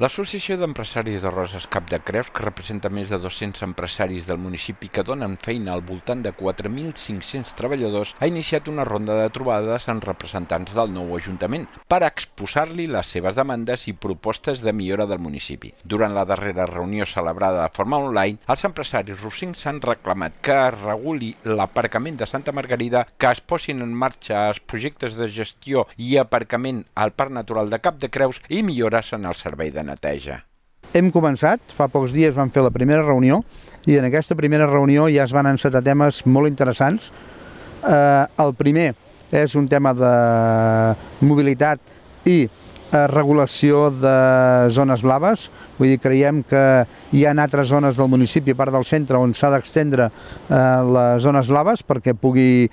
L'Associació d'Empresaris de Roses Cap de Creus, que representa més de 200 empresaris del municipi que donen feina al voltant de 4.500 treballadors, ha iniciat una ronda de trobades amb representants del nou Ajuntament per exposar-li les seves demandes i propostes de millora del municipi. Durant la darrera reunió celebrada de forma online, els empresaris rossins han reclamat que es reguli l'aparcament de Santa Margarida, que es posin en marxa els projectes de gestió i aparcament al Parc Natural de Cap de Creus i millores en el servei de neteja. Hem començat, fa pocs dies vam fer la primera reunió i en aquesta primera reunió ja es van encetar temes molt interessants. El primer és un tema de mobilitat i regulació de zones blaves. Vull dir, creiem que hi ha altres zones del municipi, a part del centre, on s'ha d'extendre les zones blaves perquè pugui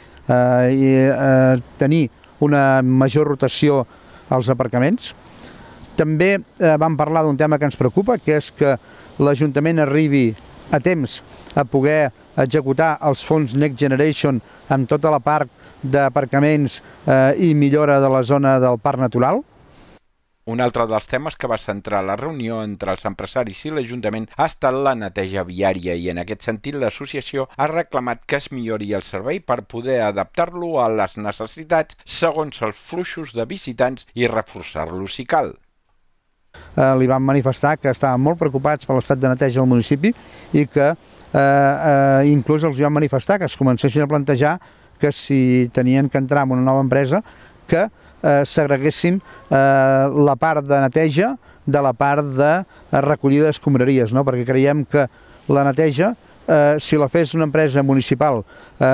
tenir una major rotació als aparcaments. També vam parlar d'un tema que ens preocupa, que és que l'Ajuntament arribi a temps a poder executar els fons Next Generation amb tota la part d'aparcaments i millora de la zona del Parc Natural. Un altre dels temes que va centrar la reunió entre els empresaris i l'Ajuntament ha estat la neteja viària i en aquest sentit l'associació ha reclamat que es millori el servei per poder adaptar-lo a les necessitats segons els fluxos de visitants i reforçar-lo si cal. Li vam manifestar que estaven molt preocupats per l'estat de neteja del municipi i que inclús els vam manifestar que es comencessin a plantejar que si tenien que entrar en una nova empresa que segreguessin la part de neteja de la part de recollida d'escombraries, no? Perquè creiem que la neteja, si la fes una empresa municipal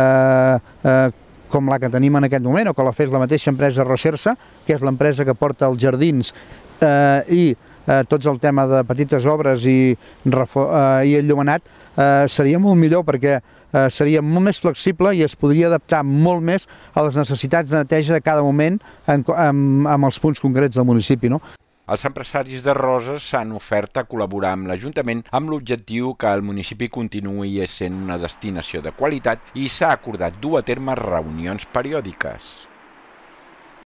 com la que tenim en aquest moment, o que la fes la mateixa empresa Rosersa, que és l'empresa que porta els jardins i tots el tema de petites obres i enllumenat, seria molt millor perquè seria molt més flexible i es podria adaptar molt més a les necessitats de neteja de cada moment amb els punts concrets del municipi, no? Els empresaris de Roses s'han ofert a col·laborar amb l'Ajuntament amb l'objectiu que el municipi continuï sent una destinació de qualitat i s'ha acordat dur a terme reunions periòdiques.